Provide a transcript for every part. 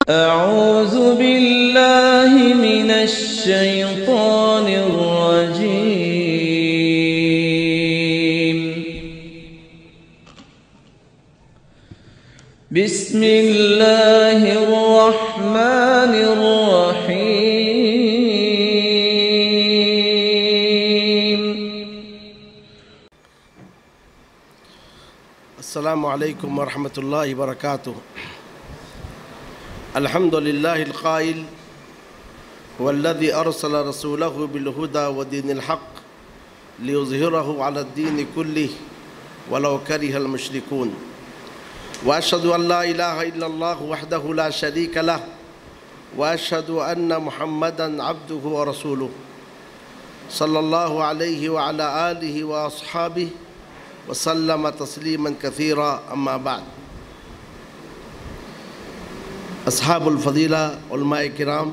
أعوذ بالله من الشيطان الرجيم. بسم الله الرحمن الرحيم. السلام عليكم ورحمة الله وبركاته. الحمد لله القائل هو الذي أرسل رسوله بالهدى ودين الحق ليظهره على الدين كله ولو كره المشركون، وأشهد أن لا إله إلا الله وحده لا شريك له، وأشهد أن محمدًا عبده ورسوله صلى الله عليه وعلى آله وأصحابه وسلم تسليما كثيرا. أما بعد، اصحاب الفضیلہ علماء کرام،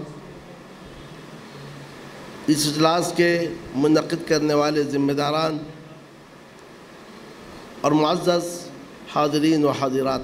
اس اجلاس کے منعقد کرنے والے ذمہ داران اور معزز حاضرین و حاضرات،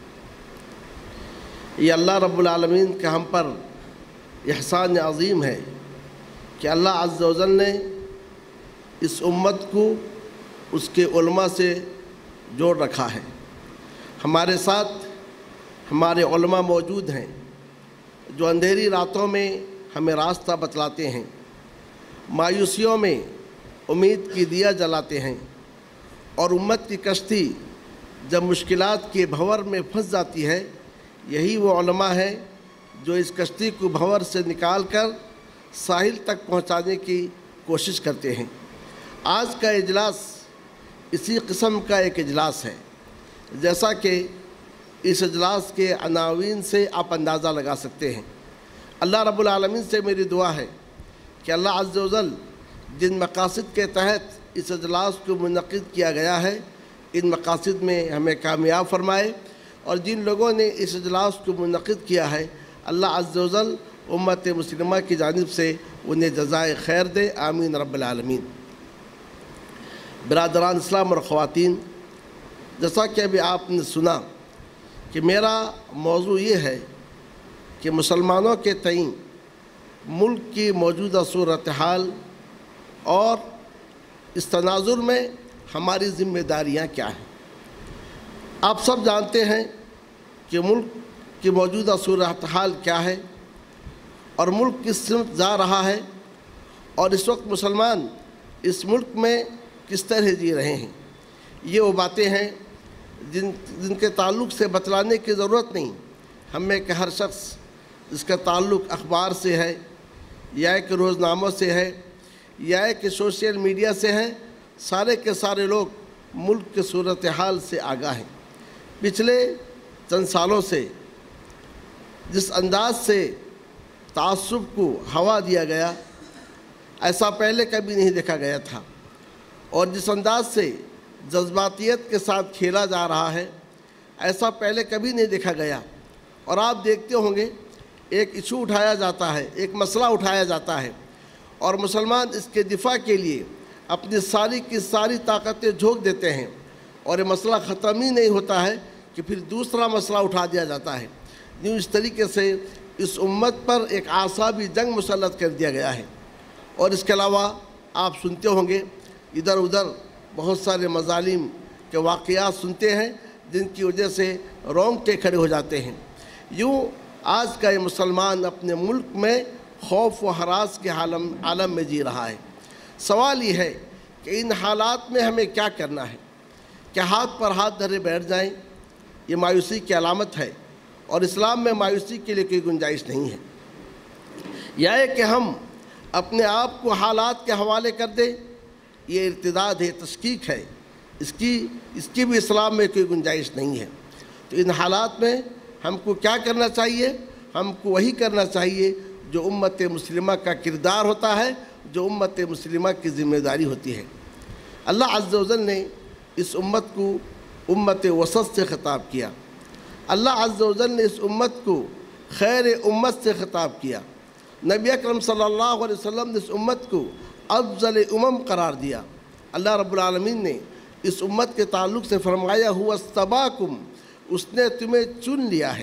یہ اللہ رب العالمین کا ہم پر احسان عظیم ہے کہ اللہ عز و جل نے اس امت کو اس کے علماء سے جوڑ رکھا ہے. ہمارے ساتھ ہمارے علماء موجود ہیں جو اندھیری راتوں میں ہمیں راستہ بتلاتے ہیں، مایوسیوں میں امید کی دیا جلاتے ہیں، اور امت کی کشتی جب مشکلات کے بھنور میں پھنس جاتی ہے، یہی وہ علماء ہیں جو اس کشتی کو بھنور سے نکال کر ساحل تک پہنچانے کی کوشش کرتے ہیں. آج کا اجلاس اسی قسم کا ایک اجلاس ہے. جیسا کہ اس اجلاس کے عناوین سے آپ اندازہ لگا سکتے ہیں. اللہ رب العالمین سے میری دعا ہے کہ اللہ عز و جل جن مقاصد کے تحت اس اجلاس کو منعقد کیا گیا ہے، ان مقاصد میں ہمیں کامیاب فرمائے، اور جن لوگوں نے اس اجلاس کو منعقد کیا ہے، اللہ عز و جل امت مسلمہ کی جانب سے انہیں جزائے خیر دے. آمین رب العالمین. برادران اسلام اور خواتین، جیسا کہ ابھی آپ نے سنا کہ میرا موضوع یہ ہے کہ مسلمانوں کے تئیں ملک کی موجودہ صورتحال اور اس تناظر میں ہماری ذمہ داریاں کیا ہیں. آپ سب جانتے ہیں کہ ملک کی موجودہ صورتحال کیا ہے اور ملک کس سمت جا رہا ہے، اور اس وقت مسلمان اس ملک میں کس طرح جی رہے ہیں. یہ وہ باتیں ہیں جن کے تعلق سے بتلانے کی ضرورت نہیں. ہم میں کہ ہر شخص جس کا تعلق اخبار سے ہے، یا کہ روزناموں سے ہے، یا کہ سوشل میڈیا سے ہے، سارے کے سارے لوگ ملک کے صورتحال سے آگاہ ہیں. پچھلے چند سالوں سے جس انداز سے تعصب کو ہوا دیا گیا، ایسا پہلے کبھی نہیں دیکھا گیا تھا، اور جس انداز سے جذباتیت کے ساتھ کھیلا جا رہا ہے، ایسا پہلے کبھی نہیں دیکھا گیا. اور آپ دیکھتے ہوں گے ایک ایشو اٹھایا جاتا ہے، ایک مسئلہ اٹھایا جاتا ہے، اور مسلمان اس کے دفاع کے لیے اپنی ساری کی ساری طاقتیں جھونک دیتے ہیں، اور یہ مسئلہ ختم ہی نہیں ہوتا ہے کہ پھر دوسرا مسئلہ اٹھا دیا جاتا ہے. یوں اس طریقے سے اس امت پر ایک اعصابی جنگ مسلط کر دیا گیا ہے. اور اس کے علاوہ آپ سنتے ہوں گے ادھر ادھر بہت سارے مظالم کے واقعات سنتے ہیں جن کی وجہ سے رونگٹے کھڑے ہو جاتے ہیں. یوں آج کا یہ مسلمان اپنے ملک میں خوف و ہراس کے عالم میں جی رہا ہے. سوال یہ ہے کہ ان حالات میں ہمیں کیا کرنا ہے؟ کہ ہاتھ پر ہاتھ دھرے بیٹھ جائیں؟ یہ مایوسی کی علامت ہے، اور اسلام میں مایوسی کے لیے کوئی گنجائش نہیں ہے. یا کہ ہم اپنے آپ کو حالات کے حوالے کر دیں؟ یہ ارتداد ہے، تشکیک ہے، اس کی بھی اسلام میں کوئی گنجائش نہیں ہے. تو ان حالات میں ہم کو کیا کرنا چاہیے؟ ہم کو وہی کرنا چاہیے جو امت مسلمہ کا کردار ہوتا ہے، جو امت مسلمہ کی ذمہ داری ہوتی ہے. اللہ عز و جل نے اس امت کو امت وسط سے خطاب کیا. اللہ عز و جل نے اس امت کو خیر امت سے خطاب کیا. نبی اکرم صلی اللہ علیہ وسلم نے اس امت کو افضل امم قرار دیا. اللہ رب العالمین نے اس امت کے تعلق سے فرمایا ہوا استباکم، اس نے تمہیں چن لیا ہے.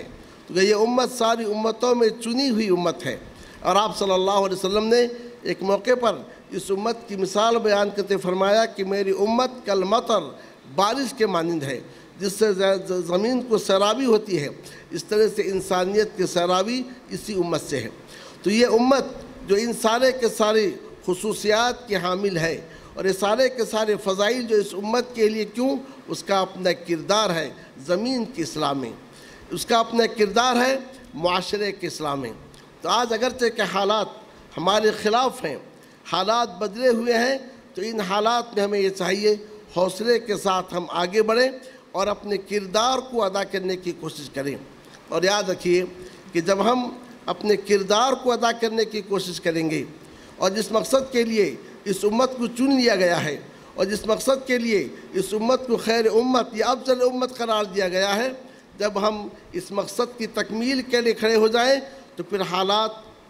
تو یہ امت ساری امتوں میں چنی ہوئی امت ہے۔ اور آپ صلی اللہ علیہ وسلم نے ایک موقع پر اس امت کی مثال بیان کرتے فرمایا کہ میری امت کالمطر، بارش کے مانند ہے جس سے زمین کو سیرابی ہوتی ہے، اس طرح سے انسانیت کی سیرابی اسی امت سے ہے۔ تو یہ امت جو ان سارے کے سارے خصوصیات کی حامل ہے، اور یہ سارے کے سارے فضائل جو اس امت کے لیے، کیوں؟ اس کا اپنا کردار ہے زمین کی اصلاح میں، اس کا اپنا کردار ہے معاشرے کے اصلاح میں۔ تو آج اگرچہ کہ حالات ہمارے خلاف ہیں، حالات بدلے ہوئے ہیں، تو ان حالات میں ہمیں یہ چاہیے حوصلے کے ساتھ ہم آگے بڑھیں اور اپنے کردار کو ادا کرنے کی کوشش کریں۔ اور یاد رکھیے کہ جب ہم اپنے کردار کو ادا کرنے کی کوشش کریں گے، اور جس مقصد کے لیے اس امت کو چن لیا گیا ہے، اور جس مقصد کے لیے اس امت کو خیر امت یا افضل امت قرار دیا گیا ہے، جب ہم اس مقصد کی تکمیل کے لیے کھڑے ہو جائیں تو پھر حالات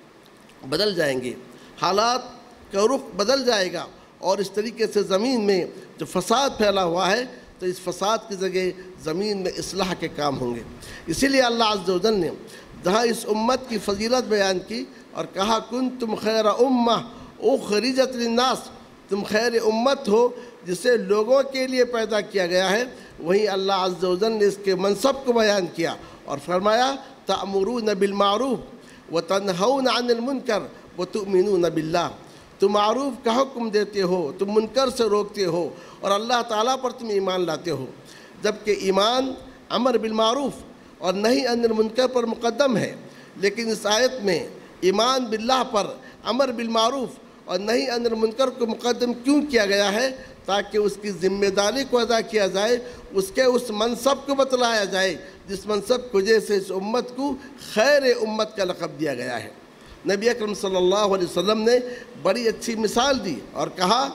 بدل جائیں گے، حالات کا رخ بدل جائے گا، اور اس طریقے سے زمین میں جو فساد پھیلا ہوا ہے تو اس فساد کی جگہ زمین میں اصلاح کے کام ہوں گے۔ اسی لیے اللہ عز و جل نے جہاں اس امت کی فضیلت بیان کی اور کہا کنتم خیر امہ اخرجت للناس، تم خیر امت ہو جسے لوگوں کے لیے پیدا کیا گیا ہے، وہیں اللہ عز و جل نے اس کے منصب کو بیان کیا اور فرمایا تأمرون بالمعروف وتنہون عن المنکر وتؤمنون باللہ، تم معروف کا حکم دیتے ہو، تم منکر سے روکتے ہو، اور اللہ تعالیٰ پر تم ایمان لاتے ہو۔ جبکہ ایمان امر بالمعروف اور نہی عن المنکر پر مقدم ہے، لیکن اس آیت میں ایمان باللہ پر امر بالمعروف اور نہی عن المنکر کو مقدم کیوں کیا گیا ہے؟ تاکہ اس کی ذمہ داری کو ادا کیا جائے، اس کے اس منصب کو بتلایا جائے جس منصب کو جیسے اس امت کو خیر امت کا لقب دیا گیا ہے۔ نبی اکرم صلی اللہ علیہ وسلم نے بڑی اچھی مثال دی اور کہا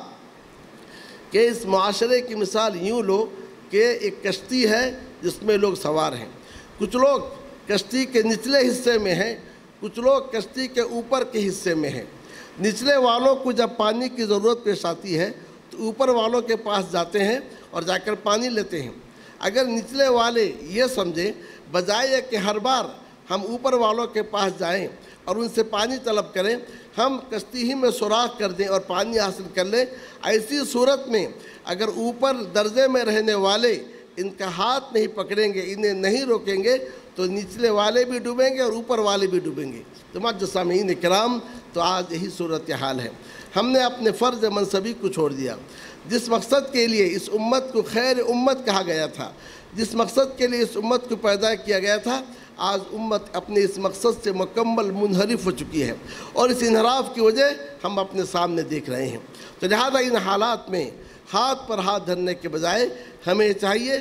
کہ اس معاشرے کی مثال یوں لو کہ ایک کشتی ہے جس میں لوگ سوار ہیں، کچھ لوگ کشتی کے نچلے حصے میں ہیں، کچھ لوگ کشتی کے اوپر کے حصے میں ہیں۔ نچلے والوں کو جب پانی کی ضرورت پیش آتی ہے تو اوپر والوں کے پاس جاتے ہیں اور جا کر پانی لیتے ہیں۔ اگر نچلے والے یہ سمجھیں بجائے کہ ہر بار ہم اوپر والوں کے پاس جائیں اور ان سے پانی طلب کریں، ہم کشتی ہی میں سوراخ کر دیں اور پانی حاصل کر لیں، ایسی صورت میں اگر اوپر درجے میں رہنے والے ان کا ہاتھ نہیں پکڑیں گے، انہیں نہیں روکیں گے، تو نچلے والے بھی ڈوبیں گے اور اوپر والے بھی ڈوبیں گے۔ تو معزز سامعین کرام، تو آج یہی صورتحال ہے۔ ہم نے اپنے فرض منصبی کو چھوڑ دیا، جس مقصد کے لیے اس امت کو خیر امت کہا گیا تھا، جس مقصد کے لیے اس امت کو پیدا کیا گیا تھا، آج امت اپنے اس مقصد سے مکمل منحرف ہو چکی ہے، اور اس انحراف کی وجہ ہم اپنے سامنے دیکھ رہے ہیں۔ تو لہذا ان حالات میں ہاتھ پر ہاتھ دھرنے کے بجائے ہمیں چاہیے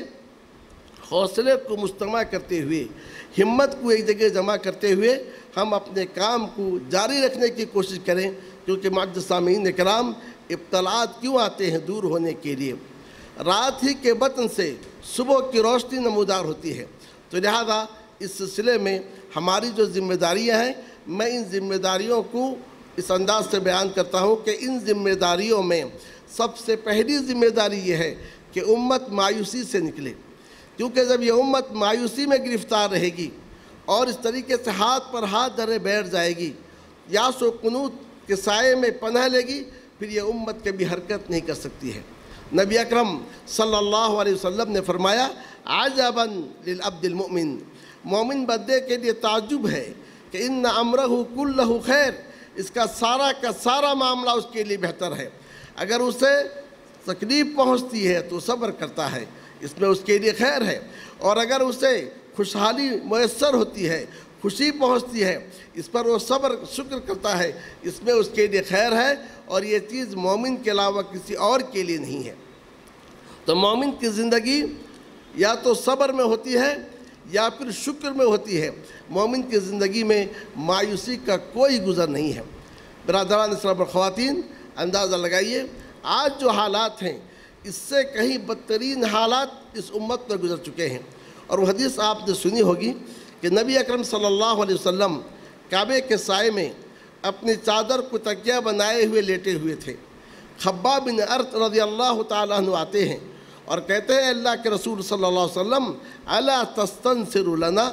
حوصلے کو مجتمع کرتے ہوئے، ہمت کو ایک جگہ جمع کرتے ہوئے ہم اپنے کام کو جاری رکھنے کی کوشش کریں، کیونکہ معزز سامعین کرام، ابتلاءات کیوں آتے ہیں؟ دور ہونے کے لیے۔ رات ہی کے بطن سے صبح کی روشنی نمودار ہوتی ہے۔ تو لہذا اس سلسلے میں ہماری جو ذمہ داریاں ہیں، میں ان ذمہ داریوں کو اس انداز سے بیان کرتا ہوں کہ ان ذمہ داریوں میں سب سے پہلی ذمہ داری یہ ہے کہ امت مایوسی سے نکلے، کیونکہ جب یہ امت مایوسی میں گرفتار رہے گی اور اس طریقے سے ہاتھ پر ہاتھ دھرے بیٹھ جائے گی، یاس و قنوط کے سائے میں پناہ لے گی، پھر یہ امت کبھی حرکت نہیں کر سکتی ہے۔ نبی اکرم صلی اللہ علیہ وسلم نے فرمایا عجبا للعبد المؤمن، مومن بندے کے لیے تعجب ہے کہ ان امرہ کلہ خیر، اس کا سارا معاملہ اس کے لیے بہتر ہے۔ اگر اسے تکلیف پہنچتی ہے تو صبر کرتا ہے، اس میں اس کے لیے خیر ہے، اور اگر اسے خوشحالی میسر ہوتی ہے، خوشی پہنچتی ہے، اس پر وہ صبر شکر کرتا ہے، اس میں اس کے لیے خیر ہے، اور یہ چیز مومن کے علاوہ کسی اور کے لیے نہیں ہے۔ تو مومن کی زندگی یا تو صبر میں ہوتی ہے یا پھر شکر میں ہوتی ہے، مومن کی زندگی میں مایوسی کا کوئی گزر نہیں ہے۔ برادران اسلام اور خواتین، اندازہ لگائیے آج جو حالات ہیں اس سے کہیں بدترین حالات اس امت میں گزر چکے ہیں، اور وہ حدیث آپ نے سنی ہوگی کہ نبی اکرم صلی اللہ علیہ وسلم کعبے کے سائے میں اپنی چادر کو تکیہ بنائے ہوئے لیٹے ہوئے تھے۔ خباب بن ارت رضی اللہ تعالیٰ عنہ آتے ہیں اور کہتے ہیں اللہ کے رسول صلی اللہ علیہ وسلم الا تستنصر لنا،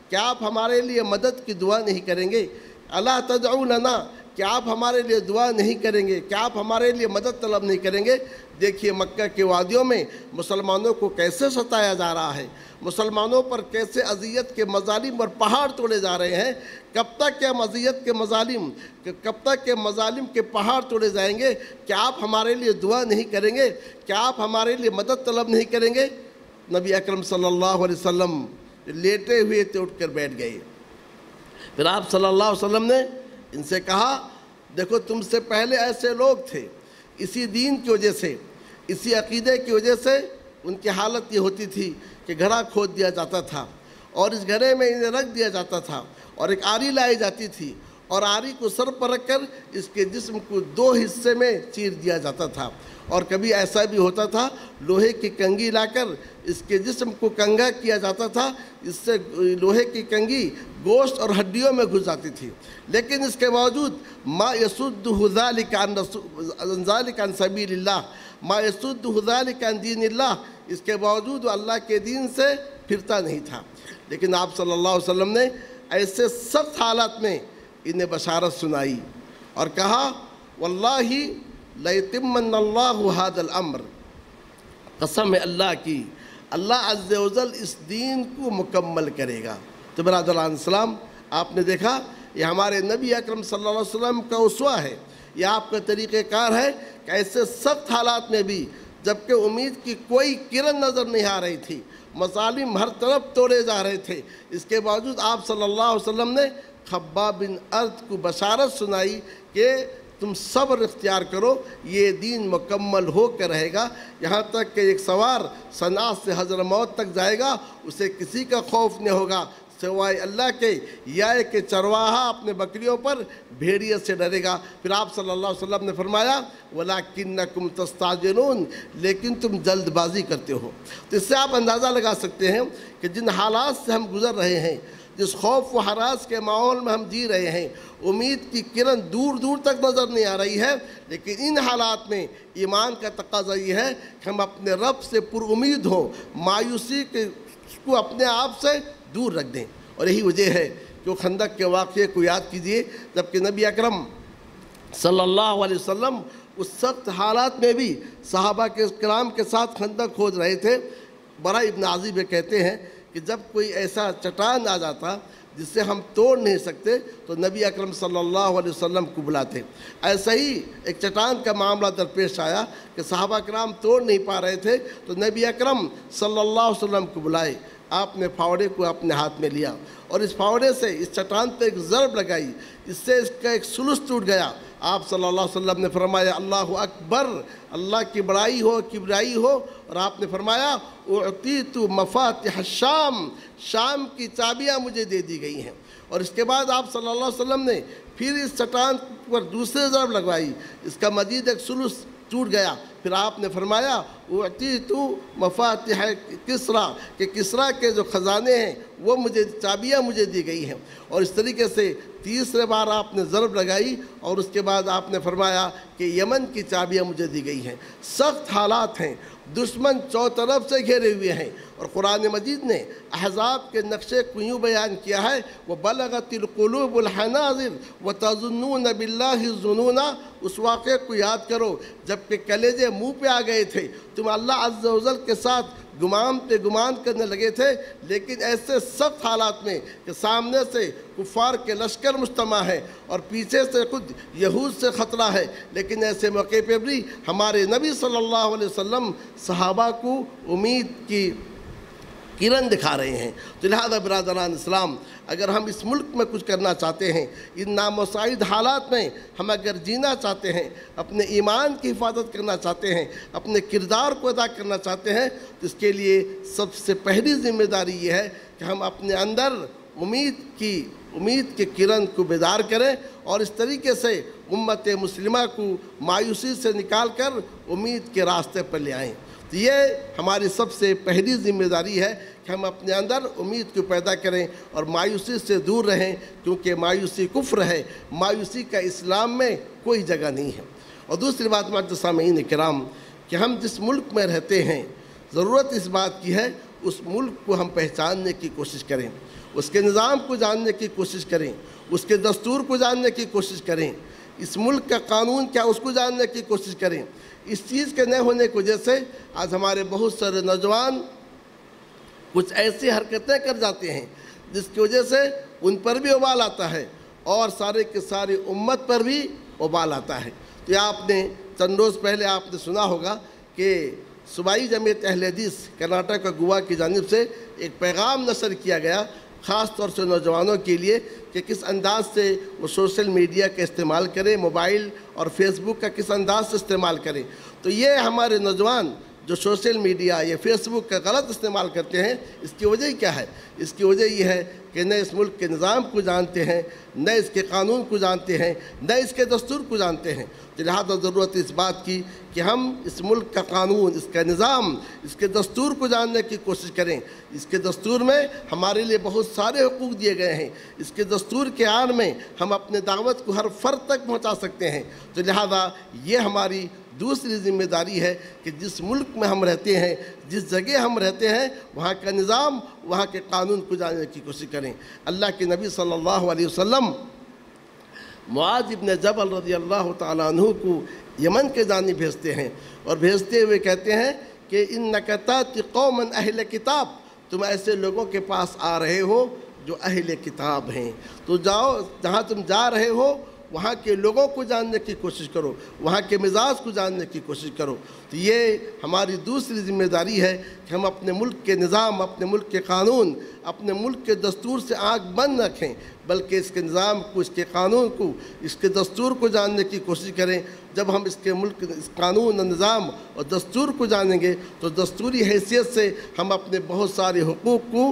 کیا آپ ہمارے لیے مدد کی دعا نہیں کریں گے؟ الا تدعو لنا، کیا آپ ہمارے لیے دعا نہیں کریں گے؟ کیا آپ ہمارے لیے مدد طلب نہیں کریں گے؟ دیکھیے مکہ کے وادیوں میں مسلمانوں کو کیسے ستایا جا رہا ہے، مسلمانوں پر کیسے اذیت کے مظالم اور پہاڑ توڑے جا رہے ہیں۔ کب تک کیا اذیت کے مظالم، کب تک کے مظالم کے پہاڑ توڑے جائیں گے؟ کیا آپ ہمارے لیے دعا نہیں کریں گے؟ کیا آپ ہمارے لیے مدد طلب نہیں کریں گے؟ نبی اکرم صلی اللہ علیہ وسلم لیٹے ہوئے تھے، اٹھ کر بیٹھ گئے۔ پھر آپ صلی اللہ علیہ وسلم نے ان سے کہا، دیکھو تم سے پہلے ایسے لوگ تھے، اسی دین کی وجہ سے، اسی عقیدے کی وجہ سے ان کی حالت یہ ہوتی تھی کہ گھڑا کھود دیا جاتا تھا اور اس گھڑے میں انہیں رکھ دیا جاتا تھا، اور ایک آری لائی جاتی تھی اور آری کو سر پر رکھ کر اس کے جسم کو 2 حصے میں چیر دیا جاتا تھا، اور کبھی ایسا بھی ہوتا تھا لوہے کی کنگھی لا کر اس کے جسم کو کنگا کیا جاتا تھا، اس سے لوہے کی کنگھی گوشت اور ہڈیوں میں گھس جاتی تھی، لیکن اس کے باوجود ما یصدہ ذلک عن سبیل اللہ، ما یصدہ ذلک عن دین اللہ، اس کے باوجود وہ اللہ کے دین سے پھرتا نہیں تھا۔ لیکن آپ صلی اللہ علیہ وسلم نے ایسے سخت حالات میں انہیں بشارت سنائی اور کہا، واللہ لَيَتِمَّنَّ اللَّهُ هَذَا الْأَمْرِ، قسم ہے اللہ کی، اللہ عز و جل اس دین کو مکمل کرے گا۔ تو برادران اسلام، آپ نے دیکھا یہ ہمارے نبی اکرم صلی اللہ علیہ وسلم کا اسوہ ہے، یہ آپ کا طریقہ کار ہے کہ ایسے سخت حالات میں بھی جبکہ امید کی کوئی کرن نظر نہیں آ رہی تھی، مظالم ہر طرف توڑے جا رہے تھے، اس کے باوجود آپ صلی اللہ علیہ وسلم نے خباب بن ارد کو بشارت سنائی کہ تم صبر اختیار کرو، یہ دین مکمل ہو کر رہے گا، یہاں تک کہ ایک سوار صنعاء سے حضرموت تک جائے گا، اسے کسی کا خوف نہیں ہوگا سوائے اللہ کے، یا کہ چرواہا اپنے بکریوں پر بھیڑیے سے ڈرے گا۔ پھر آپ صلی اللہ علیہ وسلم نے فرمایا، وَلَكِنَّكُمْ تَسْتَعْجِلُونَ، لیکن تم جلد بازی کرتے ہو۔ تو اس سے آپ اندازہ لگا سکتے ہیں کہ جن حالات سے ہم گزر رہے ہیں، جس خوف و ہراس کے ماحول میں ہم جی رہے ہیں، امید کی کرن دور دور تک نظر نہیں آ رہی ہے، لیکن ان حالات میں ایمان کا تقاضا یہ ہے کہ ہم اپنے رب سے پر امید ہوں، مایوسی کو اپنے آپ سے دور رکھ دیں۔ اور یہی وجہ ہے کہ خندق کے واقعے کو یاد کیجئے، جبکہ نبی اکرم صلی اللہ علیہ وسلم اس سخت حالات میں بھی صحابہ کے کرام کے ساتھ خندق کھود رہے تھے۔ برا ابن عازب کہتے ہیں کہ جب کوئی ایسا چٹان آ جاتا جس سے ہم توڑ نہیں سکتے تو نبی اکرم صلی اللہ علیہ وسلم کو بلاتے۔ ایسا ہی ایک چٹان کا معاملہ درپیش آیا کہ صحابہ کرام توڑ نہیں پا رہے تھے تو نبی اکرم صلی اللہ علیہ وسلم کو بلائے، آپ نے پھاوڑے کو اپنے ہاتھ میں لیا اور اس پھاوڑے سے اس چٹان پہ ایک ضرب لگائی، اس سے اس کا ایک ثلث ٹوٹ گیا۔ آپ صلی اللہ علیہ وسلم نے فرمایا، اللہ اکبر، اللہ کی بڑائی ہو، کبریائی ہو، اور آپ نے فرمایا، اعطیت مفاتح الشام، شام کی چابیاں مجھے دے دی گئی ہیں۔ اور اس کے بعد آپ صلی اللہ علیہ وسلم نے پھر اس چٹان پر دوسرے ضرب لگوائی، اس کا مزید ایک ثلث ٹوٹ گیا۔ پھر آپ نے فرمایا، اعطیت مفاتح کسریٰ، کہ کسریٰ کے جو خزانے ہیں وہ مجھے چابیاں مجھے دی گئی ہیں۔ اور اس طریقے سے تیسرے بار آپ نے ضرب لگائی اور اس کے بعد آپ نے فرمایا کہ یمن کی چابیاں مجھے دی گئی ہیں۔ سخت حالات ہیں، دشمن چوطرف سے گھیرے ہوئے ہیں، اور قرآن مجید نے احزاب کے نقشے کو یوں بیان کیا ہے، وَبَلَغَتِ الْقُلُوبُ الْحَنَاجِرَ وَتَظُنُّونَ بِاللَّهِ الظُّنُونَ۔ اس واقعے کو یاد کرو جب کہ کلیجے منہ پہ آ گئے تھے، تم اللہ عز و جل کے ساتھ گمان پہ گمان کرنے لگے تھے، لیکن ایسے سخت حالات میں کہ سامنے سے کفار کے لشکر مجتمع ہے اور پیچھے سے خود یہود سے خطرہ ہے، لیکن ایسے موقع پہ بھی ہمارے نبی صلی اللہ علیہ وسلم صحابہ کو امید کی کرن دکھا رہے ہیں۔ تو لہذا برادران اسلام، اگر ہم اس ملک میں کچھ کرنا چاہتے ہیں، ان نامساعد حالات میں ہم اگر جینا چاہتے ہیں، اپنے ایمان کی حفاظت کرنا چاہتے ہیں، اپنے کردار کو ادا کرنا چاہتے ہیں، تو اس کے لیے سب سے پہلی ذمہ داری یہ ہے کہ ہم اپنے اندر امید کی کرن کو بیدار کریں اور اس طریقے سے امت مسلمہ کو مایوسی سے نکال کر امید کے راستے پر لے آئیں۔ تو یہ ہماری سب سے پہلی ذمہ داری ہے کہ ہم اپنے اندر امید کو پیدا کریں اور مایوسی سے دور رہیں، کیونکہ مایوسی کفر ہے، مایوسی کا اسلام میں کوئی جگہ نہیں ہے۔ اور دوسری بات معزز سامعین کرام، کہ ہم جس ملک میں رہتے ہیں، ضرورت اس بات کی ہے اس ملک کو ہم پہچاننے کی کوشش کریں، اس کے نظام کو جاننے کی کوشش کریں، اس کے دستور کو جاننے کی کوشش کریں، اس ملک کا قانون کیا اس کو جاننے کی کوشش کریں۔ اس چیز کے نہ ہونے کی وجہ سے آج ہمارے بہت سارے نوجوان کچھ ایسی حرکتیں کر جاتے ہیں جس کی وجہ سے ان پر بھی وبال آتا ہے اور سارے کی ساری امت پر بھی وبال آتا ہے۔ تو یہ آپ نے چند روز پہلے آپ نے سنا ہوگا کہ صوبائی جمعیت اہل حدیث کرناٹک اور گوا کی جانب سے ایک پیغام نشر کیا گیا، خاص طور سے نوجوانوں کے لیے، کہ کس انداز سے وہ سوشل میڈیا کا استعمال کریں، موبائل اور فیس بک کا کس انداز سے استعمال کریں۔ تو یہ ہمارے نوجوان جو سوشل میڈیا یا فیس بک کا غلط استعمال کرتے ہیں، اس کی وجہ کیا ہے؟ اس کی وجہ یہ ہے کہ نہ اس ملک کے نظام کو جانتے ہیں، نہ اس کے قانون کو جانتے ہیں، نہ اس کے دستور کو جانتے ہیں۔ تو لہٰذا ضرورت اس بات کی کہ ہم اس ملک کا قانون، اس کا نظام، اس کے دستور کو جاننے کی کوشش کریں۔ اس کے دستور میں ہمارے لیے بہت سارے حقوق دیے گئے ہیں، اس کے دستور کے آڑ میں ہم اپنے دعوت کو ہر فرد تک پہنچا سکتے ہیں۔ تو لہٰذا یہ ہماری دوسری ذمہ داری ہے کہ جس ملک میں ہم رہتے ہیں، جس جگہ ہم رہتے ہیں، وہاں کا نظام، وہاں کے قانون کو جاننے کی کوشش کریں۔ اللہ کے نبی صلی اللہ علیہ وسلم معاذ ابن جبل رضی اللہ تعالیٰ عنہ کو یمن کے جانب بھیجتے ہیں، اور بھیجتے ہوئے کہتے ہیں کہ اِنَّکَ تَأْتِی قَوْمًا أَهْلَ کتاب، تم ایسے لوگوں کے پاس آ رہے ہو جو اہل کتاب ہیں، تو جاؤ، جہاں تم جا رہے ہو وہاں کے لوگوں کو جاننے کی کوشش کرو، وہاں کے مزاج کو جاننے کی کوشش کرو۔ تو یہ ہماری دوسری ذمہ داری ہے کہ ہم اپنے ملک کے نظام، اپنے ملک کے قانون، اپنے ملک کے دستور سے آنکھ بند رکھیں، بلکہ اس کے نظام کو، اس کے قانون کو، اس کے دستور کو جاننے کی کوشش کریں۔ جب ہم اس کے ملک، اس قانون، نظام اور دستور کو جانیں گے تو دستوری حیثیت سے ہم اپنے بہت سارے حقوق کو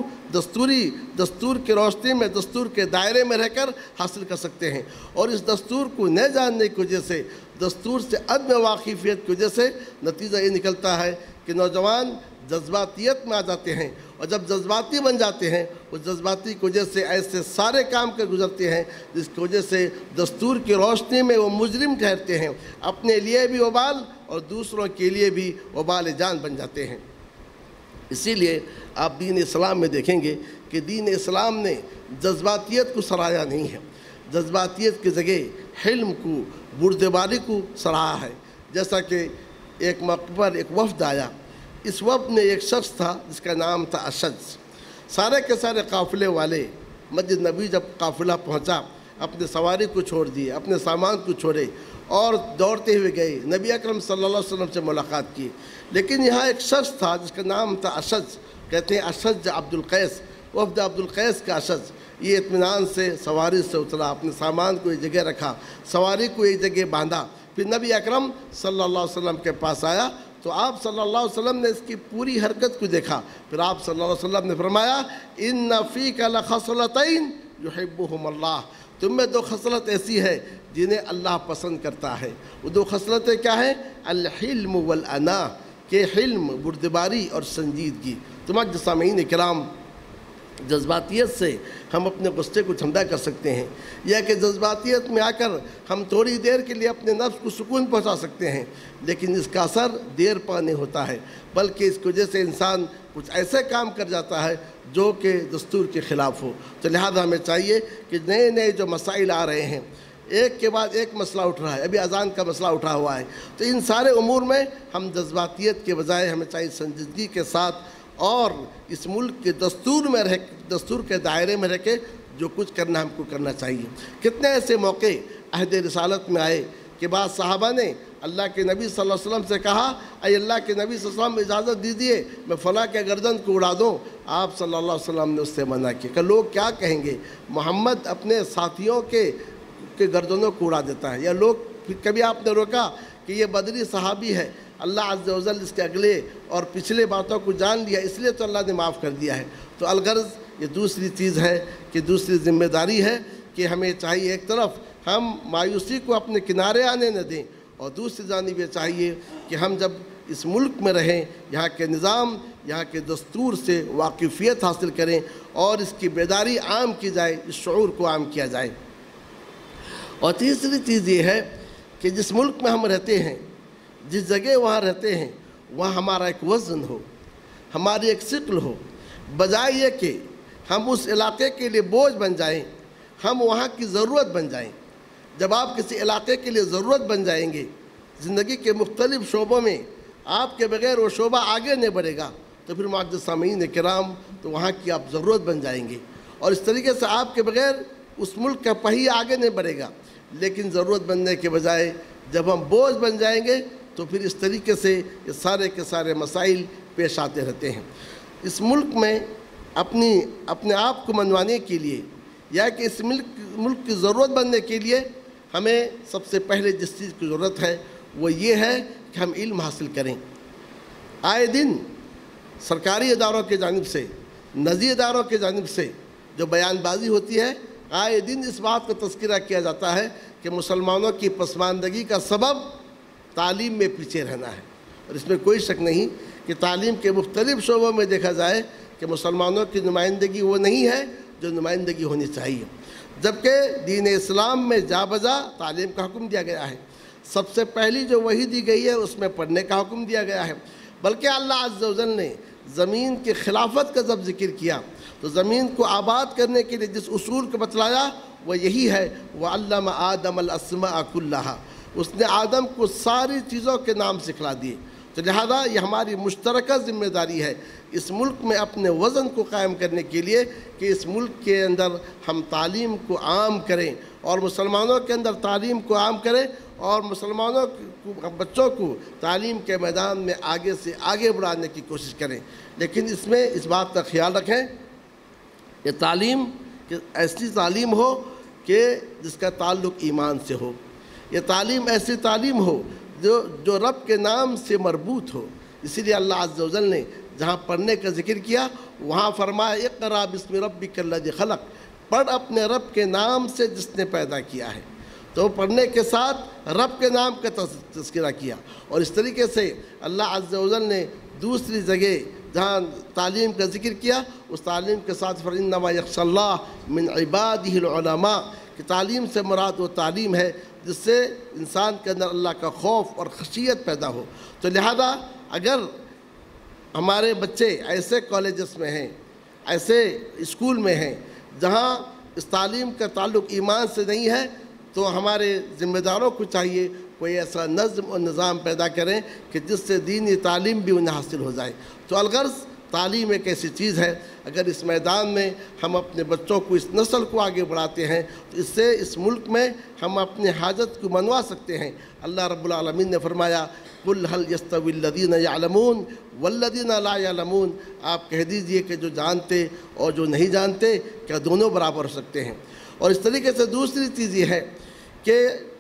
دستور کے روشنی میں، دستور کے دائرے میں رہ کر حاصل کر سکتے ہیں۔ اور اس دستور کو نہ جاننے کی وجہ سے، دستور سے عدم واقفیت کی وجہ سے نتیجہ یہ نکلتا ہے کہ نوجوان جذباتیت میں آ جاتے ہیں، اور جب جذباتی بن جاتے ہیں، اس جذباتی کی وجہ سے ایسے سارے کام کر گزرتے ہیں جس کی وجہ سے دستور کی روشنی میں وہ مجرم ٹھہرتے ہیں، اپنے لیے بھی وبال اور دوسروں کے لیے بھی وبال جان بن جاتے ہیں۔ اسی لیے آپ دین اسلام میں دیکھیں گے کہ دین اسلام نے جذباتیت کو سراہا نہیں ہے، جذباتیت کی جگہ حلم کو، بردباری کو سراہا ہے۔ جیسا کہ ایک موقع پر ایک وفد آیا، اس وفد میں ایک شخص تھا جس کا نام تھا اشج۔ سارے کے سارے قافلے والے مسجد نبی جب قافلہ پہنچا، اپنے سواری کو چھوڑ دیے، اپنے سامان کو چھوڑے اور دوڑتے ہوئے گئے، نبی اکرم صلی اللہ علیہ وسلم سے ملاقات کی۔ لیکن یہاں ایک شخص تھا جس کا نام تھا اشج، کہتے ہیں اشج عبد القیس، وفد عبد القیس کا اشج۔ یہ اطمینان سے سواری سے اترا، اپنے سامان کو ایک جگہ رکھا، سواری کو ایک جگہ باندھا، پھر نبی اکرم صلی اللہ علیہ وسلم کے پاس آیا تو آپ صلی اللہ علیہ وسلم نے اس کی پوری حرکت کو دیکھا۔ پھر آپ صلی اللہ علیہ وسلم نے فرمایا، اِنَّ فِيكَ لَخَصْلَتَيْن يُحِبُّهُمَ اللَّهُ، تم میں دو خصلت ایسی ہے جنہیں اللہ پسند کرتا ہے۔ وہ دو خصلتیں کیا ہیں؟ الحلم والانا، کہ حلم، بردباری اور سنجیدگی۔ تمام سامعین کرام، جذباتیت سے ہم اپنے غصے کو ٹھنڈا کر سکتے ہیں، یا کہ جذباتیت میں آ کر ہم تھوڑی دیر کے لیے اپنے نفس کو سکون پہنچا سکتے ہیں، لیکن اس کا اثر دیر پانے ہوتا ہے، بلکہ اس کی وجہ سے انسان کچھ ایسے کام کر جاتا ہے جو کہ دستور کے خلاف ہو۔ تو لہذا ہمیں چاہیے کہ نئے نئے جو مسائل آ رہے ہیں، ایک کے بعد ایک مسئلہ اٹھ رہا ہے، ابھی اذان کا مسئلہ اٹھا ہوا ہے، تو ان سارے امور میں ہم جذباتیت کے بجائے ہمیں چاہیے سنجیدگی کے ساتھ اور اس ملک کے دستور میں رہ، دستور کے دائرے میں رہ کے جو کچھ کرنا ہم کو کرنا چاہیے۔ کتنے ایسے موقع عہد رسالت میں آئے کہ بعض صحابہ نے اللہ کے نبی صلی اللہ علیہ وسلم سے کہا، اے اللہ کے نبی صلی اللہ علیہ وسلم اجازت دیجیے میں فلاں کے گردن کو اڑا دوں۔ آپ صلی اللہ علیہ وسلم نے اس سے منع کیا کہ لوگ کیا کہیں گے، محمد اپنے ساتھیوں کے گردنوں کو اڑا دیتا ہے، یا لوگ، پھر کبھی آپ نے روکا کہ یہ بدری صحابی ہے، اللہ عز و جل اس کے اگلے اور پچھلے باتوں کو جان لیا، اس لیے تو اللہ نے معاف کر دیا ہے۔ تو الغرض یہ دوسری چیز ہے کہ دوسری ذمہ داری ہے کہ ہمیں چاہیے ایک طرف ہم مایوسی کو اپنے کنارے آنے نہ دیں، اور دوسری جانب یہ چاہیے کہ ہم جب اس ملک میں رہیں، یہاں کے نظام، یہاں کے دستور سے واقفیت حاصل کریں اور اس کی بیداری عام کی جائے، اس شعور کو عام کیا جائے۔ اور تیسری چیز یہ ہے کہ جس ملک میں ہم رہتے ہیں، جس جگہ وہاں رہتے ہیں، وہاں ہمارا ایک وزن ہو، ہماری ایک شکل ہو، بجائے یہ کہ ہم اس علاقے کے لیے بوجھ بن جائیں، ہم وہاں کی ضرورت بن جائیں۔ جب آپ کسی علاقے کے لیے ضرورت بن جائیں گے، زندگی کے مختلف شعبوں میں آپ کے بغیر وہ شعبہ آگے نہیں بڑھے گا، تو پھر معزز سامعین کرام تو وہاں کی آپ ضرورت بن جائیں گے، اور اس طریقے سے آپ کے بغیر اس ملک کا پہیہ آگے نہیں بڑھے گا۔ لیکن ضرورت بننے کے بجائے جب ہم بوجھ بن جائیں گے تو پھر اس طریقے سے یہ سارے کے سارے مسائل پیش آتے رہتے ہیں۔ اس ملک میں اپنے آپ کو منوانے کے لیے یا کہ اس ملک کی ضرورت بننے کے لیے ہمیں سب سے پہلے جس چیز کی ضرورت ہے وہ یہ ہے کہ ہم علم حاصل کریں۔ آئے دن سرکاری اداروں کی جانب سے، نجی اداروں کی جانب سے جو بیان بازی ہوتی ہے، آئے دن اس بات کا تذکرہ کیا جاتا ہے کہ مسلمانوں کی پسماندگی کا سبب تعلیم میں پیچھے رہنا ہے، اور اس میں کوئی شک نہیں کہ تعلیم کے مختلف شعبوں میں دیکھا جائے کہ مسلمانوں کی نمائندگی وہ نہیں ہے جو نمائندگی ہونی چاہیے، جبکہ دین اسلام میں جا بجا تعلیم کا حکم دیا گیا ہے۔ سب سے پہلی جو وحی دی گئی ہے اس میں پڑھنے کا حکم دیا گیا ہے، بلکہ اللہ عز و جل نے زمین کی خلافت کا جب ذکر کیا تو زمین کو آباد کرنے کے لیے جس اصول کو بتلایا وہ یہی ہے، وَعَلَّمَ آدَمَ الْأَسْمَاءَ كُلَّهَا، اس نے آدم کو ساری چیزوں کے نام سکھلا دیے۔ تو لہذا یہ ہماری مشترکہ ذمہ داری ہے اس ملک میں اپنے وزن کو قائم کرنے کے لیے کہ اس ملک کے اندر ہم تعلیم کو عام کریں اور مسلمانوں کے اندر تعلیم کو عام کریں اور مسلمانوں بچوں کو تعلیم کے میدان میں آگے سے آگے بڑھانے کی کوشش کریں۔ لیکن اس میں اس بات کا خیال رکھیں کہ تعلیم ایسی تعلیم ہو کہ جس کا تعلق ایمان سے ہو، یہ تعلیم ایسی تعلیم ہو جو رب کے نام سے مربوط ہو۔ اسی لیے اللہ عز و جل نے جہاں پڑھنے کا ذکر کیا وہاں فرمایا اقرأ بسم ربک الذی خلق، پڑھ اپنے رب کے نام سے جس نے پیدا کیا ہے۔ تو پڑھنے کے ساتھ رب کے نام کا تذکرہ کیا، اور اس طریقے سے اللہ عز و جل نے دوسری جگہ جہاں تعلیم کا ذکر کیا اس تعلیم کے ساتھ فَإِنَّمَا يَخْشَى اللَّهَ مِنْ عِبَادِهِ الْعُلَمَاء، کہ تعلیم سے مراد وہ تعلیم ہے جس سے انسان کے اندر اللہ کا خوف اور خشیت پیدا ہو۔ تو لہذا اگر ہمارے بچے ایسے کالجز میں ہیں، ایسے اسکول میں ہیں جہاں اس تعلیم کا تعلق ایمان سے نہیں ہے، تو ہمارے ذمہ داروں کو چاہیے کوئی ایسا نظم اور نظام پیدا کریں کہ جس سے دینی تعلیم بھی انہیں حاصل ہو جائے۔ تو الغرض تعلیم ایک ایسی چیز ہے، اگر اس میدان میں ہم اپنے بچوں کو، اس نسل کو آگے بڑھاتے ہیں تو اس سے اس ملک میں ہم اپنے حاجت کو منوا سکتے ہیں۔ اللہ رب العالمین نے فرمایا قُلْ هَلْ يَسْتَوِي الَّذِينَ يَعْلَمُونَ وَالَّذِينَ لَا يَعْلَمُونَ، آپ کہہ دیجئے کہ جو جانتے اور جو نہیں جانتے کیا دونوں برابر ہو سکتے ہیں۔ اور اس طریقے سے دوسری چیز یہ ہے کہ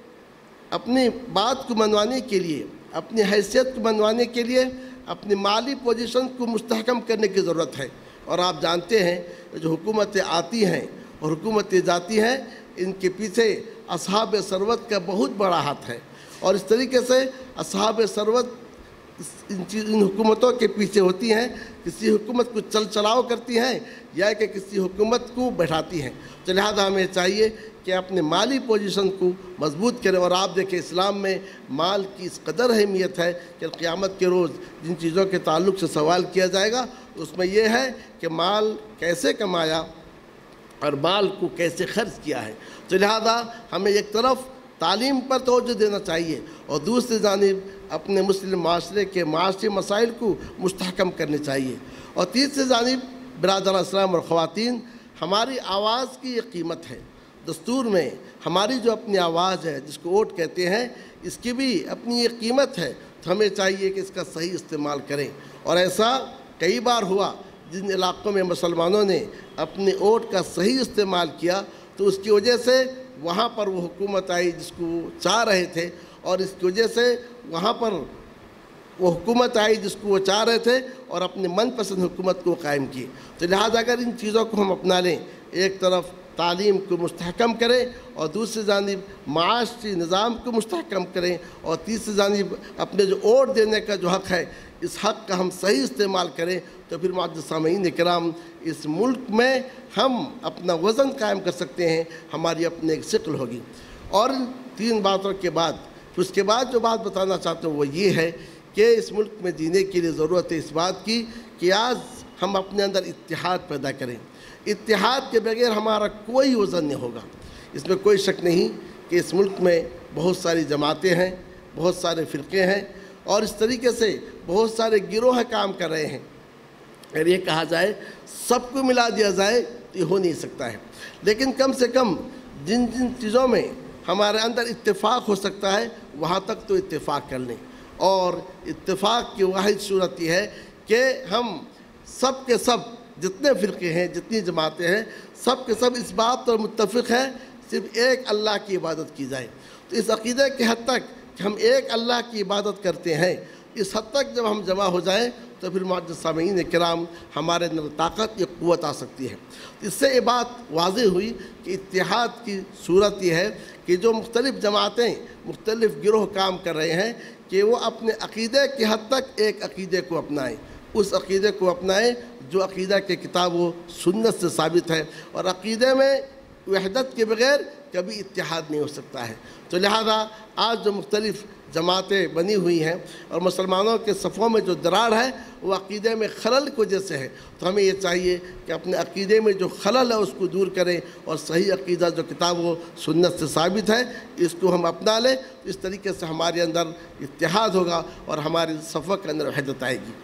اپنی بات کو منوانے کے لیے، اپنی حیثیت کو منوانے کے لیے اپنی مالی پوزیشن کو مستحکم کرنے کی ضرورت ہے۔ اور آپ جانتے ہیں جو حکومتیں آتی ہیں اور حکومتیں جاتی ہیں، ان کے پیچھے اصحاب ثروت کا بہت بڑا ہاتھ ہے، اور اس طریقے سے اصحاب ثروت ان حکومتوں کے پیچھے ہوتی ہیں، کسی حکومت کو چلاؤ کرتی ہیں یا کہ کسی حکومت کو بیٹھاتی ہیں۔ تو لہذا ہمیں چاہیے کہ اپنے مالی پوزیشن کو مضبوط کریں، اور آپ دیکھیں اسلام میں مال کی اس قدر اہمیت ہے کہ قیامت کے روز جن چیزوں کے تعلق سے سوال کیا جائے گا اس میں یہ ہے کہ مال کیسے کمایا اور مال کو کیسے خرچ کیا ہے۔ تو لہذا ہمیں ایک طرف تعلیم پر توجہ دینا چاہیے اور دوسری جانب اپنے مسلم معاشرے کے معاشی مسائل کو مستحکم کرنے چاہیے، اور تیسری جانب برادران اسلام اور خواتین، ہماری آواز کی ایک قیمت ہے۔ دستور میں ہماری جو اپنی آواز ہے جس کو ووٹ کہتے ہیں، اس کی بھی اپنی ایک قیمت ہے، تو ہمیں چاہیے کہ اس کا صحیح استعمال کریں۔ اور ایسا کئی بار ہوا جن علاقوں میں مسلمانوں نے اپنے ووٹ کا صحیح استعمال کیا تو اس کی وجہ سے وہاں پر وہ حکومت آئی جس کو وہ چاہ رہے تھے، اور اس کی وجہ سے وہاں پر وہ حکومت آئی جس کو وہ چاہ رہے تھے اور اپنے من پسند حکومت کو قائم کی۔ تو لہذا اگر ان چیزوں کو ہم اپنا لیں، ایک طرف تعلیم کو مستحکم کریں اور دوسری جانب معاشی نظام کو مستحکم کریں، اور تیسری جانب اپنے جو ووٹ دینے کا جو حق ہے اس حق کا ہم صحیح استعمال کریں، تو پھر معزز سامعین کرام اس ملک میں ہم اپنا وزن قائم کر سکتے ہیں، ہماری اپنی ایک شکل ہوگی۔ اور ان تین باتوں کے بعد اس کے بعد جو بات بتانا چاہتا ہوں وہ یہ ہے کہ اس ملک میں جینے کے لیے ضرورت ہے اس بات کی کہ آج ہم اپنے اندر اتحاد پیدا کریں۔ اتحاد کے بغیر ہمارا کوئی وزن نہیں ہوگا۔ اس میں کوئی شک نہیں کہ اس ملک میں بہت ساری جماعتیں ہیں، بہت سارے فرقے ہیں، اور اس طریقے سے بہت سارے گروہ کام کر رہے ہیں۔ اگر یہ کہا جائے سب کو ملا دیا جائے تو یہ ہو نہیں سکتا ہے، لیکن کم سے کم جن جن چیزوں میں ہمارے اندر اتفاق ہو سکتا ہے وہاں تک تو اتفاق کر لیں، اور اتفاق کی واحد صورت یہ ہے کہ ہم سب کے سب جتنے فرقے ہیں، جتنی جماعتیں ہیں، سب کے سب اس بات پر متفق ہیں صرف ایک اللہ کی عبادت کی جائے۔ تو اس عقیدے کی حد تک کہ ہم ایک اللہ کی عبادت کرتے ہیں، اس حد تک جب ہم جمع ہو جائیں تو پھر معزز سامعین کرام ہمارے اندر طاقت، یہ قوت آ سکتی ہے۔ اس سے یہ بات واضح ہوئی کہ اتحاد کی صورت یہ ہے کہ جو مختلف جماعتیں، مختلف گروہ کام کر رہے ہیں کہ وہ اپنے عقیدے کی حد تک ایک عقیدے کو اپنائیں، اس عقیدے کو اپنائیں جو عقیدہ کے کتاب و سنت سے ثابت ہے، اور عقیدے میں وحدت کے بغیر کبھی اتحاد نہیں ہو سکتا ہے۔ تو لہذا آج جو مختلف جماعتیں بنی ہوئی ہیں اور مسلمانوں کے صفوں میں جو درار ہے وہ عقیدے میں خلل کی وجہ سے ہے، تو ہمیں یہ چاہیے کہ اپنے عقیدے میں جو خلل ہے اس کو دور کریں، اور صحیح عقیدہ جو کتاب و سنت سے ثابت ہے اس کو ہم اپنا لیں۔ اس طریقے سے ہمارے اندر اتحاد ہوگا اور ہمارے صفوں کے اندر وحدت آئے گی۔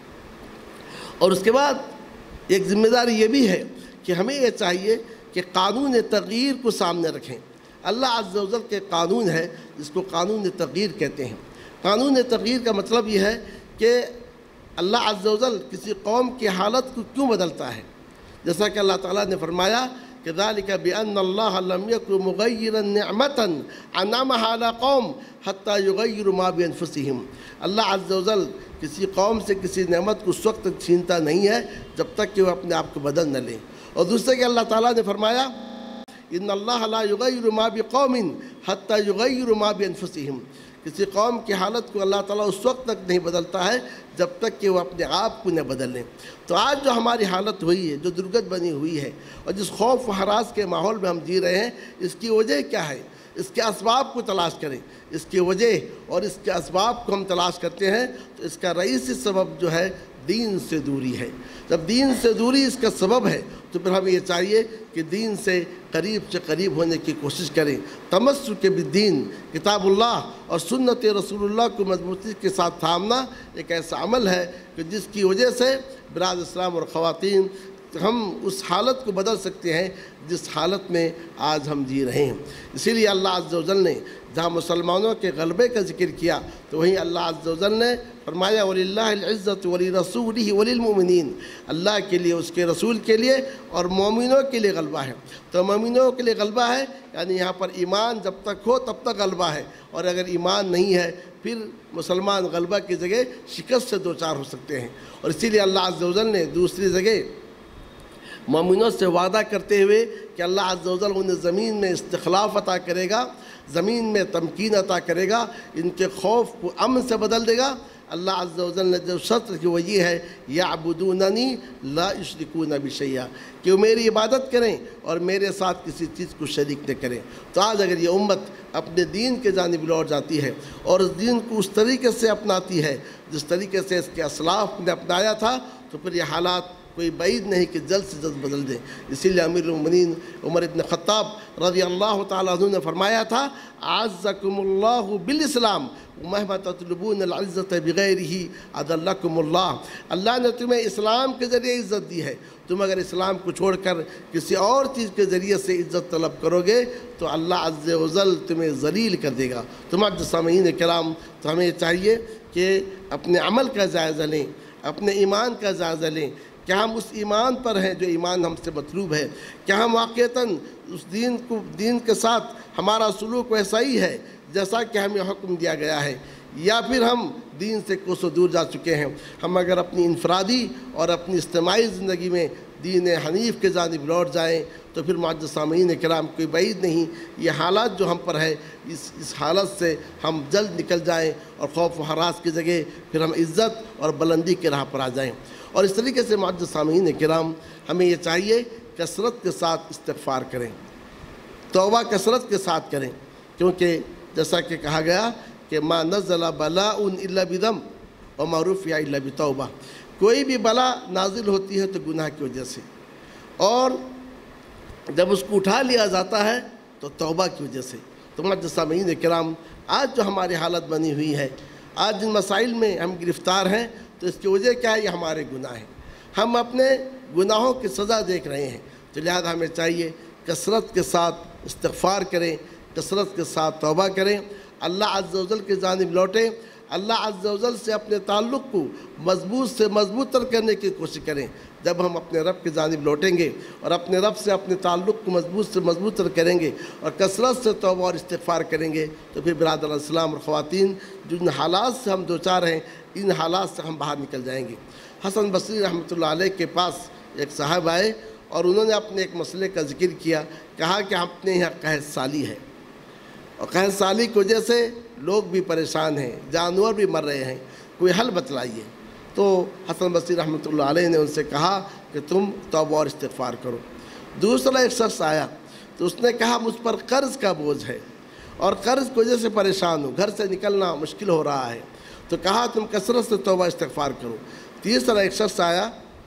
اور اس کے بعد ایک ذمہ داری یہ بھی ہے کہ ہمیں یہ چاہیے کہ قانون تغییر کو سامنے رکھیں۔ اللہ عز و جل کے قانون ہے جس کو قانون تغییر کہتے ہیں۔ قانون تغییر کا مطلب یہ ہے کہ اللہ عز و جل کسی قوم کی حالت کو کیوں بدلتا ہے، جیسا کہ اللہ تعالیٰ نے فرمایا کہ ذَلِكَ بِأَنَّ اللَّهَ لَمْ يَكُنْ مُغَيِّرًا نِعْمَةً أَنْعَمَهَا عَلَىٰ قَوْمٍ حَتَّىٰ يُغَيِّرُوا مَا بِأَنفُسِهِمْ۔ اللہ عز و جل کسی قوم سے کسی نعمت کو اس وقت تک چھینتا نہیں ہے جب تک کہ وہ اپنے آپ کو بدل نہ لے۔ اور دوسرے کہ اللہ تعالیٰ نے فرمایا ان اللہ لا یغیر ما بقوم حتی یغیروا ما بانفسہم، کسی قوم کی حالت کو اللہ تعالیٰ اس وقت تک نہیں بدلتا ہے جب تک کہ وہ اپنے آپ کو نہ بدل لیں۔ تو آج جو ہماری حالت ہوئی ہے، جو درگت بنی ہوئی ہے، اور جس خوف و ہراس کے ماحول میں ہم جی رہے ہیں، اس کی وجہ کیا ہے؟ اس کے اسباب کو تلاش کریں۔ اس کی وجہ اور اس کے اسباب کو ہم تلاش کرتے ہیں تو اس کا رئیسی سبب جو ہے دین سے دوری ہے۔ جب دین سے دوری اس کا سبب ہے تو پھر ہمیں یہ چاہیے کہ دین سے قریب ہونے کی کوشش کریں۔ تمسک بالدین، کتاب اللہ اور سنت رسول اللہ کو مضبوطی کے ساتھ تھامنا ایک ایسا عمل ہے کہ جس کی وجہ سے برادر اسلام اور خواتین ہم اس حالت کو بدل سکتے ہیں جس حالت میں آج ہم جی رہے ہیں۔ اسی لیے اللہ عز و جل نے جہاں مسلمانوں کے غلبے کا ذکر کیا تو وہیں اللہ عز و جل نے فرمایا وَلِلَّهِ الْعِزَّةُ وَلِرَسُولِهِ وَلِلْمُؤْمِنِينَ، اللہ کے لیے، اس کے رسول کے لیے اور مومنوں کے لیے غلبہ ہے۔ تو مومنوں کے لیے غلبہ ہے یعنی یہاں پر ایمان جب تک ہو تب تک غلبہ ہے، اور اگر ایمان نہیں ہے پھر مسلمان غلبہ کی جگہ شکست سے دوچار ہو سکتے ہیں۔ اور اسی لیے اللہ عز و جل نے دوسری جگہ مومنوں سے وعدہ کرتے ہوئے کہ اللہ عز و جل انہیں زمین میں استخلاف عطا کرے گا، زمین میں تمکین عطا کرے گا، ان کے خوف کو امن سے بدل دے گا۔ اللہ عز و جل نے جو شرط رکھی وہ یہ ہے یعبدوننی لا یشرکون بی شیئا، کہ وہ میری عبادت کریں اور میرے ساتھ کسی چیز کو شریک نہ کریں۔ تو آج اگر یہ امت اپنے دین کے جانب لوٹ جاتی ہے اور اس دین کو اس طریقے سے اپناتی ہے جس طریقے سے اس کے اسلاف نے اپنایا تھا، تو پھر یہ حالات کوئی بعید نہیں کہ جلد سے جلد بدل دیں۔ اسی لیے امیر المومنین عمر ابن خطاب رضی اللہ تعالیٰ عنہ نے فرمایا تھا اعزکم اللہ بالاسلام ومہما تطلبون العزت بغیرہ اذلکم اللہ، اللہ نے تمہیں اسلام کے ذریعے عزت دی ہے، تم اگر اسلام کو چھوڑ کر کسی اور چیز کے ذریعے سے عزت طلب کرو گے تو اللہ عز و جل تمہیں ذلیل کر دے گا۔ معزز سامعین کرام، تو ہمیں چاہیے کہ اپنے عمل کا جائزہ لیں، اپنے ایمان کا جائزہ لیں، کیا ہم اس ایمان پر ہیں جو ایمان ہم سے مطلوب ہے؟ کیا ہم واقعتاً اس دین کے ساتھ ہمارا سلوک ویسا ہی ہے جیسا کہ ہمیں حکم دیا گیا ہے، یا پھر ہم دین سے کوسوں دور جا چکے ہیں؟ ہم اگر اپنی انفرادی اور اپنی اجتماعی زندگی میں دین حنیف کے جانب لوٹ جائیں تو پھر معزز سامعین کرام کوئی بعید نہیں یہ حالات جو ہم پر ہے اس حالت سے ہم جلد نکل جائیں اور خوف و ہراس کی جگہ پھر ہم عزت اور بلندی کے راہ پر آ جائیں۔ اور اس طریقے سے معزز سامعین کرام، ہمیں یہ چاہیے کثرت کے ساتھ استغفار کریں، توبہ کثرت کے ساتھ کریں، کیونکہ جیسا کہ کہا گیا کہ ما نزل بلاء الا بذنب وما رفع الا بتوبہ، کوئی بھی بلا نازل ہوتی ہے تو گناہ کی وجہ سے، اور جب اس کو اٹھا لیا جاتا ہے تو توبہ کی وجہ سے۔ تو معزز سامعین کرام، آج جو ہماری حالت بنی ہوئی ہے، آج جن مسائل میں ہم گرفتار ہیں، تو اس کی وجہ کیا ہے؟ یہ ہمارے گناہ ہیں۔ ہم اپنے گناہوں کی سزا دیکھ رہے ہیں، تو لہذا ہمیں چاہیے کثرت کے ساتھ استغفار کریں، کثرت کے ساتھ توبہ کریں، اللہ عز و جل کی جانب لوٹیں، اللہ عز و جل سے اپنے تعلق کو مضبوط سے مضبوط تر کرنے کی کوشش کریں۔ جب ہم اپنے رب کی جانب لوٹیں گے اور اپنے رب سے اپنے تعلق کو مضبوط سے مضبوط تر کریں گے اور کثرت سے توبہ اور استغفار کریں گے، تو پھر برادر اسلام اور خواتین، جن حالات سے ہم دوچار ہیں، ان حالات سے ہم باہر نکل جائیں گے۔ حسن بصری رحمۃ اللہ علیہ کے پاس ایک صاحب آئے اور انہوں نے اپنے ایک مسئلے کا ذکر کیا، کہا کہ اپنے یہاں قحط سالی ہے، اور قحط سالی کی وجہ سے لوگ بھی پریشان ہیں، جانور بھی مر رہے ہیں، کوئی حل بتلائیے۔ تو حسن بصری رحمۃ اللہ علیہ نے ان سے کہا کہ تم توبہ اور استغفار کرو۔ دوسرا ایک شخص آیا تو اس نے کہا مجھ پر قرض کا بوجھ ہے اور قرض کی وجہ سے پریشان ہوں، گھر سے نکلنا مشکل ہو رہا ہے، تو کہا تم کثرت سے توبہ استغفار کرو۔ تیسرا ایک شخص آیا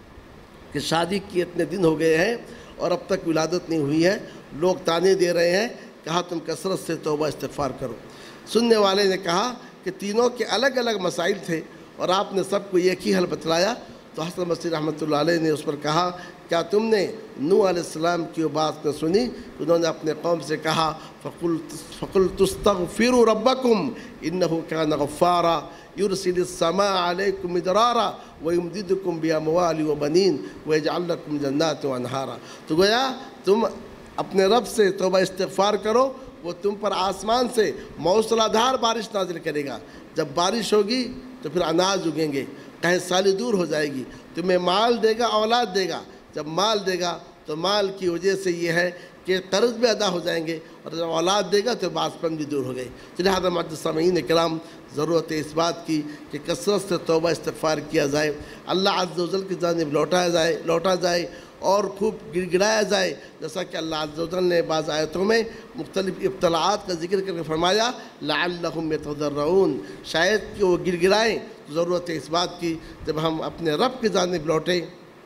کہ شادی کی اتنے دن ہو گئے ہیں اور اب تک ولادت نہیں ہوئی ہے، لوگ تانے دے رہے ہیں، کہا تم کثرت سے توبہ استغفار کرو۔ سننے والے نے کہا کہ تینوں کے الگ الگ مسائل تھے اور آپ نے سب کو ایک ہی حل بتلایا، تو حسن بصری رحمۃ اللہ علیہ نے اس پر کہا کیا تم نے نوح علیہ السلام کی وہ بات نہ سنی؟ انہوں نے اپنے قوم سے کہا فَقُلْتُ اسْتَغْفِرُوا رَبَّكُمْ إِنَّهُ كَانَ غَفَّارًا يُرْسِلِ السَّمَاءَ عَلَيْكُمْ مِدْرَارًا وَيُمْدِدْكُمْ بِأَمْوَالٍ وَبَنِينَ وَيَجْعَلْ لَكُمْ جَنَّاتٍ وَأَنْهَارًا۔ تو گویا تم اپنے رب سے توبہ استغفار کرو، وہ تم پر آسمان سے موسلا دھار بارش نازل کرے گا، جب بارش ہوگی تو پھر اناج اگیں گے، قحط سالی دور ہو جائے گی، تمہیں مال دے گا، اولاد دے گا، جب مال دے گا تو مال کی وجہ سے یہ ہے کہ قرض بھی ادا ہو جائیں گے، اور جب اولاد دے گا تو بازپن بھی دور ہو گئے۔ لہٰذا معزز سامعین کرام، ضرورت ہے اس بات کی کہ کثرت سے توبہ استغفار کیا جائے، اللہ عز و جل کی جانب لوٹا جائے اور خوب گڑگڑایا جائے، جیسا کہ اللہ عز و جل نے بعض آیتوں میں مختلف ابتلاعات کا ذکر کر کے فرمایا لعلہم یتضرعون، شاید کہ وہ گڑگڑائیں۔ ضرورت ہے اس بات کی جب ہم اپنے رب کی جانب لوٹیں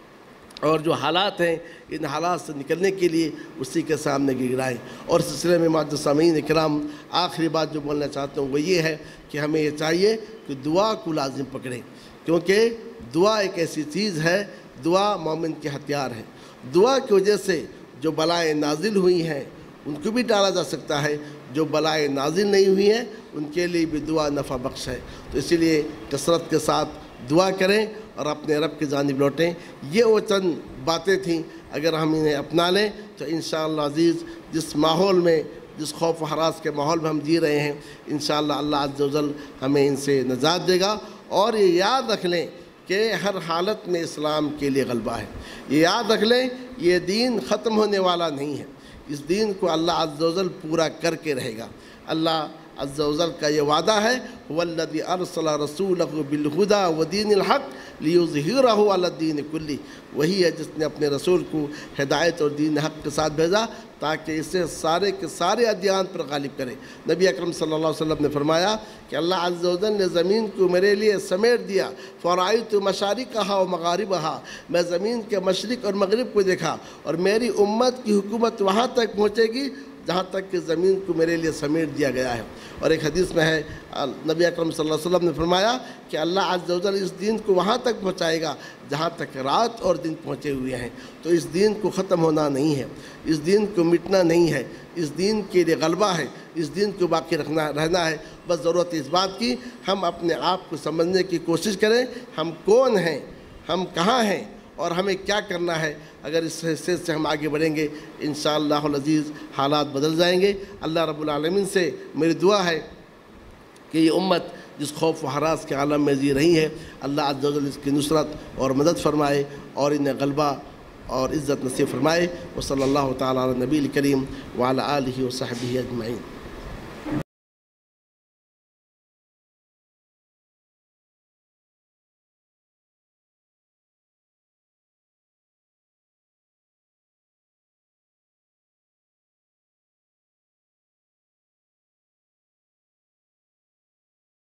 اور جو حالات ہیں ان حالات سے نکلنے کے لیے اسی کے سامنے گڑگڑائیں۔ اور اس سلسلے میں معزز سامعین کرام، آخری بات جو بولنا چاہتا ہوں وہ یہ ہے کہ ہمیں یہ چاہیے کہ دعا کو لازم پکڑیں، کیونکہ دعا ایک ایسی چیز ہے، دعا مومن کے ہتھیار ہے۔ دعا کی وجہ سے جو بلائیں نازل ہوئی ہیں ان کو بھی ٹالا جا سکتا ہے، جو بلائیں نازل نہیں ہوئی ہیں ان کے لیے بھی دعا نفع بخش ہے۔ تو اسی لیے کثرت کے ساتھ دعا کریں اور اپنے رب کی جانب لوٹیں۔ یہ وہ چند باتیں تھیں، اگر ہم انہیں اپنا لیں تو انشاءاللہ عزیز جس ماحول میں، جس خوف و ہراس کے ماحول میں ہم جی رہے ہیں، انشاءاللہ اللہ عز و جل ہمیں ان سے نجات دے گا۔ اور یہ یاد رکھ لیں کہ ہر حالت میں اسلام کے لیے غلبہ ہے، یہ یاد رکھ لیں یہ دین ختم ہونے والا نہیں ہے، اس دین کو اللہ عز و جل پورا کر کے رہے گا۔ اللہ عز و جل کا یہ وعدہ ہے وَالَّذِي أَرْسَلَ رَسُولَهُ بِالْهُدَى وَدِينِ الْحَقِّ لِيُظْهِرَهُ عَلَى الدِّينِ كُلِّهِ، وہی ہے جس نے اپنے رسول کو ہدایت اور دین حق کے ساتھ بھیجا تاکہ اسے سارے کے سارے ادیان پر غالب کرے۔ نبی اکرم صلی اللہ علیہ وسلم نے فرمایا کہ اللہ عز و جل نے زمین کو میرے لیے سمیٹ دیا، فَرَأَيْتُ مَشَارِقَهَا وَمَغَارِبَهَا، میں زمین کے مشرق اور مغرب کو دیکھا، اور میری امت کی حکومت وہاں تک پہنچے گی جہاں تک کہ زمین کو میرے لیے سمیٹ دیا گیا ہے۔ اور ایک حدیث میں ہے نبی اکرم صلی اللہ علیہ وسلم نے فرمایا کہ اللہ عز و جل اس دین کو وہاں تک پہنچائے گا جہاں تک رات اور دن پہنچے ہوئے ہیں۔ تو اس دین کو ختم ہونا نہیں ہے، اس دین کو مٹنا نہیں ہے، اس دین کے لیے غلبہ ہے، اس دین کو باقی رہنا ہے۔ بس ضرورت اس بات کی ہم اپنے آپ کو سمجھنے کی کوشش کریں، ہم کون ہیں، ہم کہاں ہیں اور ہمیں کیا کرنا ہے۔ اگر اس حیثیت سے ہم آگے بڑھیں گے انشاءاللہ العزیز حالات بدل جائیں گے۔ اللہ رب العالمین سے میری دعا ہے کہ یہ امت جس خوف و ہراس کے عالم میں جی رہی ہے، اللہ عز و جل اس کی نصرت اور مدد فرمائے اور انہیں غلبہ اور عزت نصیب فرمائے۔ وصلی اللہ تعالیٰ علی نبی الکریم وعلی آلہ وصحبہ اجمعین۔